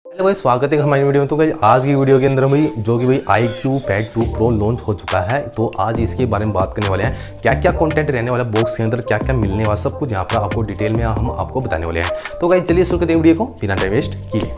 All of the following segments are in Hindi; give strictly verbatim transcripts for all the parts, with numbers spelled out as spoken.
हेलो भाई, स्वागत है हमारी वीडियो में। तो भाई आज की वीडियो के अंदर भाई जो कि भाई iQOO pad two pro launch हो चुका है, तो आज इसके बारे में बात करने वाले हैं। क्या क्या कंटेंट रहने वाला बॉक्स के अंदर, क्या क्या मिलने वाला, सब कुछ यहाँ पर आपको डिटेल में हम आपको बताने वाले हैं। तो भाई चलिए शुरू करते हैं वीडियो को बिना टाइम वेस्ट किए।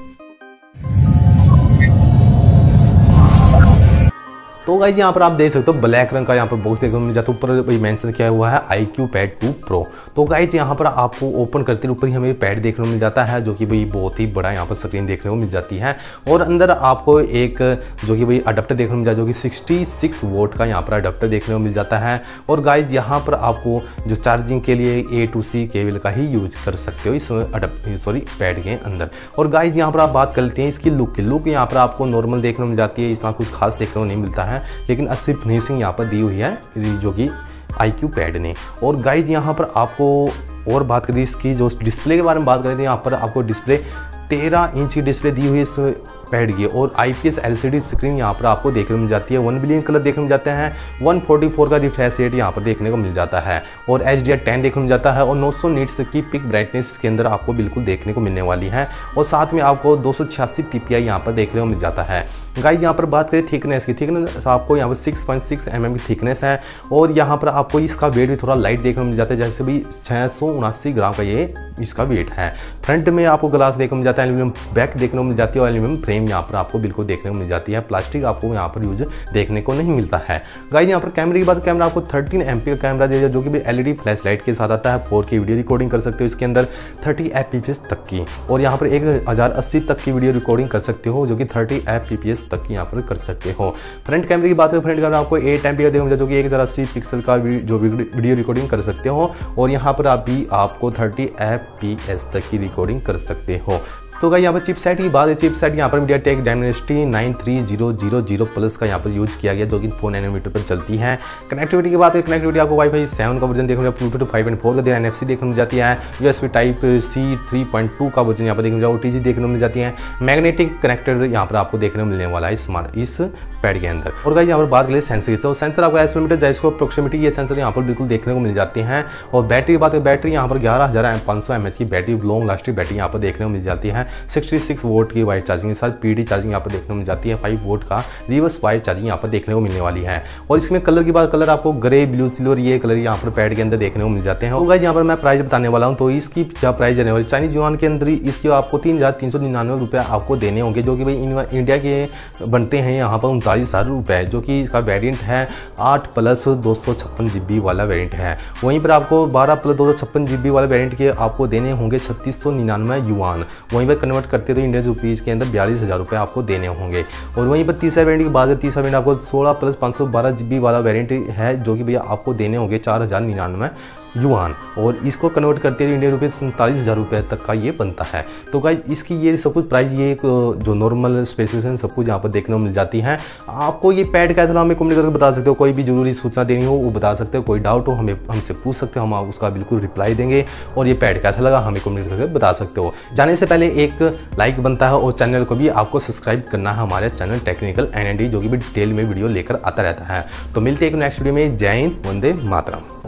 तो गाइस यहाँ पर आप देख सकते हो ब्लैक रंग का यहाँ पर बॉक्स देखने को मिल जाता है। ऊपर भाई मेंशन किया हुआ है iQOO pad two pro. तो गाइस यहाँ पर आपको ओपन करते ऊपर ही हमें पैड देखने को मिल जाता है, जो कि भाई बहुत ही बड़ा यहाँ पर स्क्रीन देखने को मिल जाती है। और अंदर आपको एक जो कि भाई अडाप्टर देखने को मिल जाता है, जो कि सिक्सटी सिक्स वोट का यहाँ पर अडाप्टर देखने को मिल जाता है। और गाइस यहाँ पर आपको जो चार्जिंग के लिए ए टू सी केबल का ही यूज कर सकते हो इस अडाप्टर सॉरी पैड के अंदर। और गाइस यहाँ पर आप बात करते हैं इसकी लुक की। लुक यहाँ पर आपको नॉर्मल देखने को मिल जाती है, इसमें कुछ खास देखने को नहीं मिलता है, लेकिन अच्छी फिनिशिंग यहाँ पर दी हुई है जो कि आई क्यू पैड ने। और गाइस यहाँ पर आपको और बात करें इसकी जो डिस्प्ले के बारे में बात करें तो यहाँ पर आपको डिस्प्ले तेरह इंच की डिस्प्ले दी हुई है इस पैड की। और आईपीएस एलसीडी स्क्रीन यहाँ पर आपको देखने को मिल जाती है। वन बिलियन कलर देखने को मिल जाते हैं। वन फोर्टी फोर का रिफ्रेश रेट यहाँ पर देखने को मिल जाता है। और एच डी आर टेन देखने को मिल जाता है। और नौ सौ नीट्स की पिक ब्राइटनेस के अंदर आपको बिल्कुल देखने को मिलने वाली है। और साथ में आपको दो सौ छियासी पीपीआई यहाँ पर देखने को मिल जाता है। गाइस यहाँ पर बात करें थिकनेस की, थिकनेस आपको यहाँ पर six point six M M की थिकनेस है। और यहाँ पर आपको इसका वेट भी थोड़ा लाइट देखने को मिल जाता है, जैसे भी छः सौ उनासी ग्राम का ये इसका वेट है। फ्रंट में आपको ग्लास देखने को मिल जाता है, एल्यूमिनियम बैक देखने को मिल जाती है और एल्यूमिनियम फ्रेम यहाँ पर आपको बिल्कुल देखने को मिल जाती है। प्लास्टिक आपको यहाँ पर यूज देखने को नहीं मिलता है। गाइस यहाँ पर कैमरे की बात, कैमरा आपको थर्टीन एमपी का कैमरा दिया जाए, जो कि एलईडी फ्लैश लाइट के साथ आता है। फोर की वीडियो रिकॉर्डिंग कर सकते हो इसके अंदर thirty F P P S तक की। और यहाँ पर एक हज़ार अस्सी तक की वीडियो रिकॉर्डिंग कर सकते हो, जो कि thirty F P P S तक की यहाँ पर कर सकते हो। फ्रंट कैमरे की बात करें, फ्रंट कैमरा आपको एट एमपी का देखो, जो कि एक हज़ार अस्सी पिक्सल का जो वीडियो रिकॉर्डिंग कर सकते हो। और यहाँ पर आप भी आपको थर्टी एफ पी एस तक की रिकॉर्डिंग कर सकते हो। तो गाइस यहाँ पर चिपसेट की बात है, चिपसेट यहाँ पर MediaTek Dimensity nine three zero zero zero plus का यहाँ पर यूज किया गया, जो कि फोर नैनोमीटर पर चलती है। कनेक्टिविटी की बात है, कनेक्टिविटी आपको वाईफाई सेवन का वर्जन देखने को, ब्लूटूथ फाइव पॉइंट फोर का देना, एनएफसी देखने को मिल जाती है। USB type C three point two का वर्जन यहाँ पर देखने को मिल जाए, ओटीजी देखने को मिल जाती है। मैग्नेटिक कनेक्टर यहाँ पर आपको देखने को मिलने वाला है स्मार्ट इस पैड के अंदर। और गाइस यहाँ पर बात करें सेंसर की, तो सेंसर आपको एसोमीटर जाइस्कोप प्रोक्सिमिटी ये सेंसर यहाँ पर बिल्कुल देखने को मिल जाते हैं। और बैटरी की बात है, बैटरी यहाँ पर ग्यारह हज़ार पाँच सौ एम एच की बैटरी लॉन्ग लास्टिंग बैटरी यहाँ पर देखने को मिल जाती है। सिक्सटी सिक्स वोट की वाइट चार्जिंग के साथ पीडी चार्जिंग यहाँ पर देखने को मिल जाती है। फाइव वोट का रिवर्स वाइट चार्जिंग यहाँ पर देखने को मिलने वाली है। और इसमें कलर की बात, कलर आपको ग्रे, ब्लू, सिल्वर ये कलर यहाँ पर पैड के अंदर देखने को मिल जाते हैं। और गाइस यहाँ पर मैं प्राइस बताने वाला हूँ, तो इसकी क्या प्राइस रहने वाली चाइनीज युआन के अंदर इसकी आपको तीन हज़ार तीन सौ निन्यानवे रुपये आपको देने होंगे, जो कि भाई इंडिया के बनते हैं यहाँ पर उनतालीस हज़ार रुपये, जो कि इसका वेरिएंट है आठ प्लस दो सौ छप्पन जी बी वाला वेरिएंट है। वहीं पर आपको बारह प्लस दो सौ छप्पन जी बी वाला वेरिएंट के आपको देने होंगे छत्तीस सौ निन्यानवे युआन। वहीं पर कन्वर्ट करते तो इंडियन रुपीज़ के अंदर बयालीस हज़ार रुपये आपको देने होंगे। और वहीं पर तीसरा वेरिएंट की बात है, तीसरा वेरिएंट आपको सोलह प्लस पाँच सौ बारह जी बी वाला वेरिएंट है, जो कि भैया आपको देने होंगे चार हज़ार निन्यानवे युआन। और इसको कन्वर्ट करते हुए इंडियन रुपये सैंतालीस हज़ार रुपये तक का ये बनता है। तो गाइस इसकी ये सब कुछ प्राइस, ये जो नॉर्मल स्पेसिफिकेशन सब कुछ यहाँ पर देखने को मिल जाती है। आपको ये पैड कैसा लगा हमें कमेंट करके बता सकते हो। कोई भी जरूरी सूचना देनी हो वो बता सकते हो, कोई डाउट हो हमें हमसे पूछ सकते हो, हम उसका बिल्कुल रिप्लाई देंगे। और ये पैड कैसा लगा हमें कमेंट करके बता सकते हो। जाने से पहले एक लाइक बनता है और चैनल को भी आपको सब्सक्राइब करना है, हमारे channel technical N N D, जो कि भी डिटेल में वीडियो लेकर आता रहता है। तो मिलते हैं एक नेक्स्ट वीडियो में। जय हिंद, वंदे मातरम।